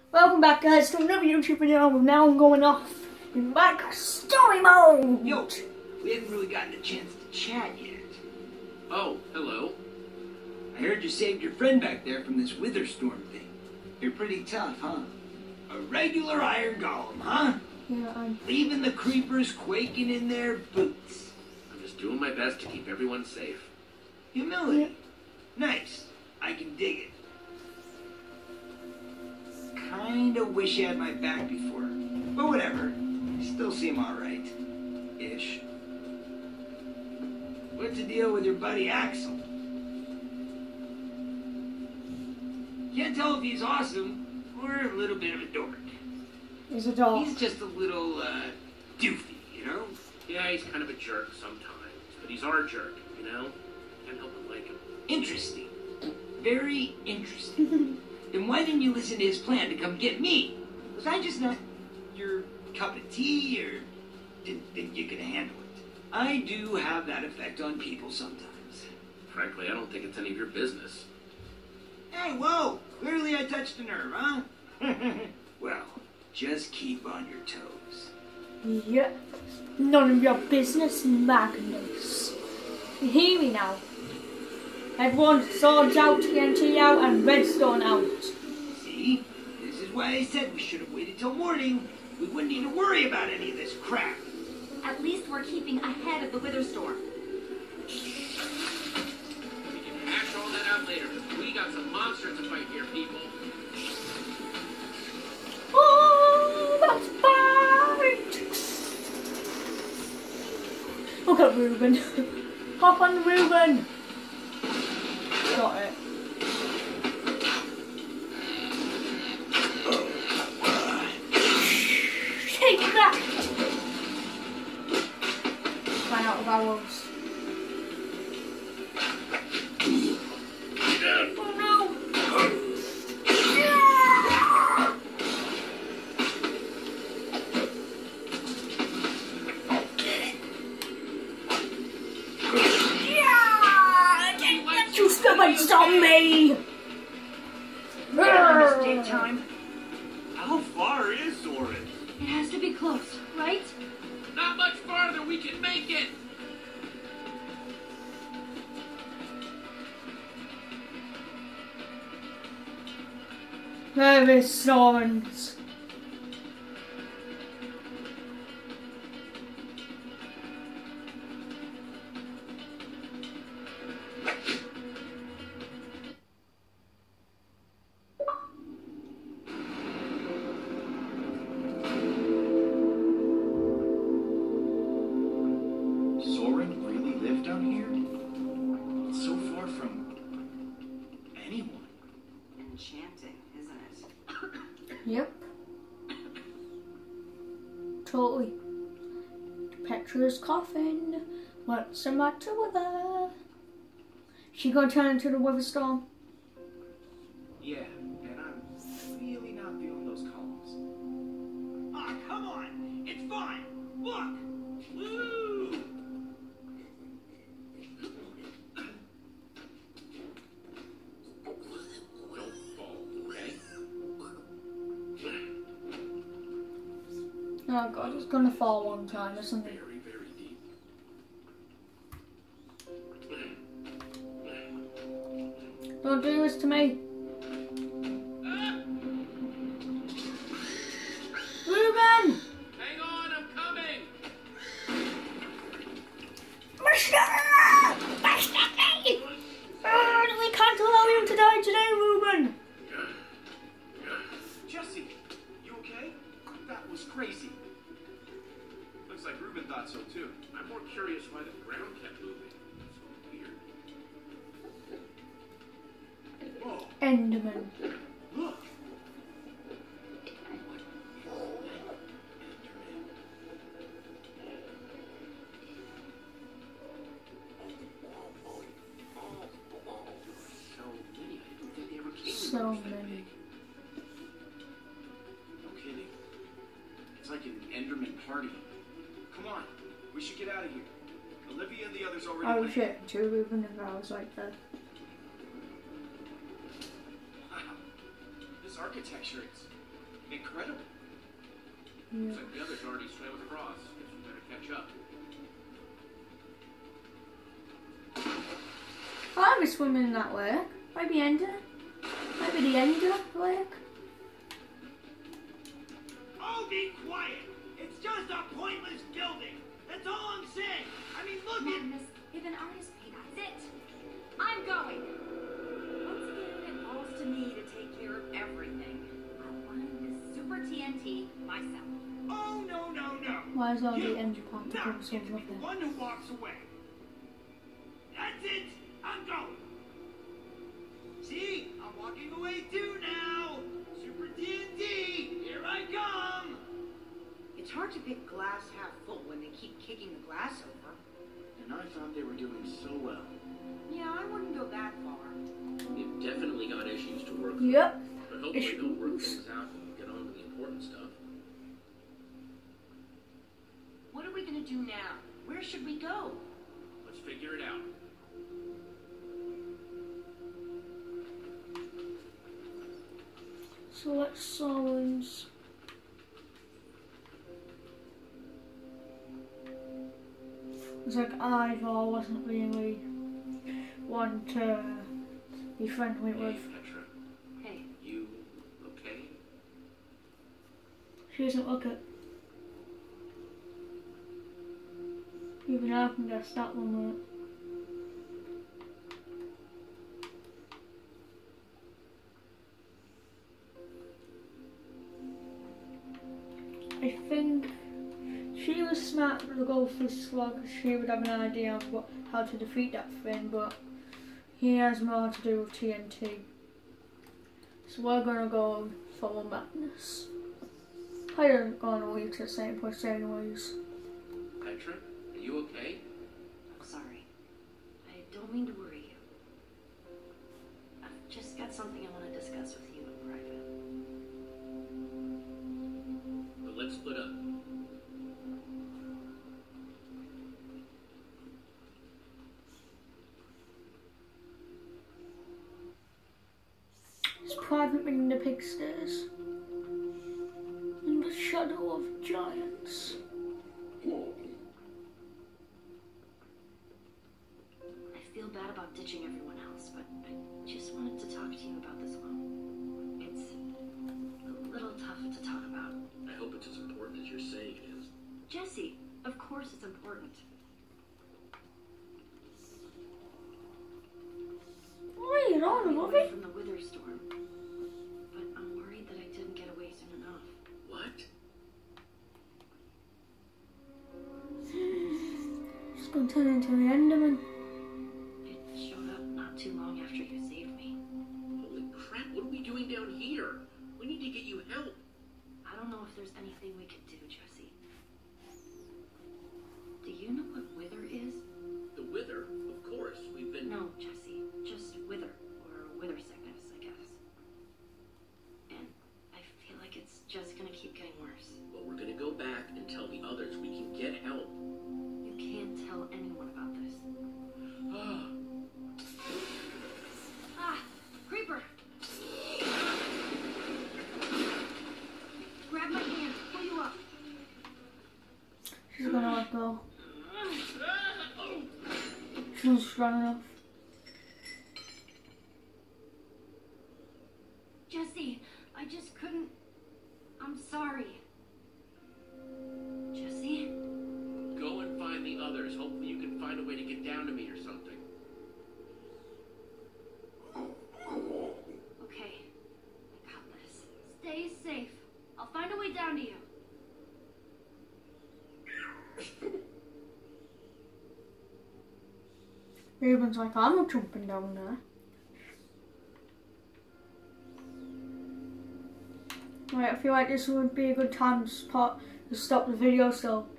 Welcome back, guys, to another YouTube video. Now I'm going off in back story mode. Yo, we haven't really gotten a chance to chat yet. Oh, hello. I heard you saved your friend back there from this Witherstorm thing. You're pretty tough, huh? A regular iron golem, huh? Yeah, I'm... Leaving the creepers quaking in their boots. I'm just doing my best to keep everyone safe. Humility. Nice. I can dig it. Kinda wish you had my back before. But whatever. You still seem alright. Ish. What's the deal with your buddy Axel? Can't tell if he's awesome or a little bit of a dork. He's a dog. He's just a little, doofy, you know? Yeah, he's kind of a jerk sometimes, but he's our jerk, you know? Can't help but like him. Interesting. Very interesting. Then why didn't you listen to his plan to come get me? Was I just not your cup of tea, or didn't think you could handle it? I do have that effect on people sometimes. Frankly, I don't think it's any of your business. Hey, whoa! Clearly I touched a nerve, huh? Well, just keep on your toes. Yep. None of your business, Magnus. You hear me now? Everyone, swords out, TNT out, and redstone out. See? This is why I said we should have waited till morning. We wouldn't need to worry about any of this crap. At least we're keeping ahead of the Witherstorm. We can hash all that out later. We got some monsters to fight here, people. Oh, that's fight! Look at Reuben. Hop on Reuben. Got it. Take that! Ran out of arrows. Oh no! You stupid zombie! Mistake time. How far is Zorin? It has to be close, right? Not much farther, we can make it! There is Sorens. Zorin really lived down here? It's so far from anyone. Enchanting, isn't it? Yep. Totally. Petra's coughing. What's the matter with her? She gonna turn into the Witherstorm? Yeah, and I'm really not feeling those columns. Ah, come on! It's fine! Look! Woo! Don't fall, okay? Oh god, it's gonna fall one time, isn't it? Very, very deep. Don't do this to me. Reuben! Hang on, I'm coming! We can't allow you to die today, Reuben! Jesse, you okay? That was crazy. Looks like Reuben thought so too. I'm more curious why the ground kept moving. It's so weird. Whoa, Enderman. look. So many. I don't think they ever came So when they were that many. big. No kidding. It's like an Enderman party. Come on, we should get out of here. Olivia and the others already Oh went. shit, two Reuben if I was like that. Wow, this architecture, Incredible. Yeah. Looks like the others already swam across. Guess we better catch up. I'll be swimming in that lake. Maybe Ender. Maybe the Ender lake. Oh, be quiet! It's just a pointless building. That's all I'm saying. I mean, look at. Magnus, if an artist paid us it, I'm going. Once again, it falls to me to take care of everything. I wanted this Super TNT myself. Oh, no, no, no. Why is all You the Ender do particles not so get to be lovely? the one who walks away. That's it. I'm going. See, I'm walking away too now. Super TNT, here I come. It's hard to pick glass half full when they keep kicking the glass over. And I thought they were doing so well. Yeah, I wouldn't go that far. You've definitely got issues to work through. Yep. But hopefully they'll work Issues. things out and get on to the important stuff. What are we gonna do now? Where should we go? Let's figure it out. Select songs. It's like Ivor wasn't really one to be friendly Hey, with. Petra, Hey, you okay? She doesn't look it. Even I can guess that one right. I think she was smart to go for this squad because she would have an idea of how to defeat that thing, but he has more to do with TNT. So we're gonna go for Magnus. I don't go on a week to the same place anyways. Petra, are you okay? I'm sorry. I don't mean to worry you. I've just got something I want to discuss with you in private. But let's split up. It's private in the pig stairs. In the shadow of giants. I feel bad about ditching everyone else, but I just wanted to talk to you about this one. It's a little tough to talk about. I hope it's as important as you're saying it is. Jesse, of course it's important. Oh, you know, Got me love away it. from the Wither Storm, but I'm worried that I didn't get away soon enough. What? She's gonna turn into an Enderman. It showed up not too long after you saved me. Holy crap, what are we doing down here? We need to get you help. I don't know if there's anything we could do, Jesse. Do you know what Wither is? The Wither, of course. We've been... No, Jesse. Just Wither, or Wither sickness, I guess. And I feel like it's just gonna keep getting worse. Well, we're gonna go back and tell the others we can get help. You can't tell anyone about this. Ah! Creeper! Grab my hand, pull you up. She's gonna let go. She's running off. Jesse, I just couldn't. I'm sorry. Jesse? Go and find the others. Hopefully you can find a way to get down to me or something. Okay, I got this. Stay safe. I'll find a way down to you. Raven's like, I'm not jumping down there. Right, I feel like this would be a good time to stop the video, so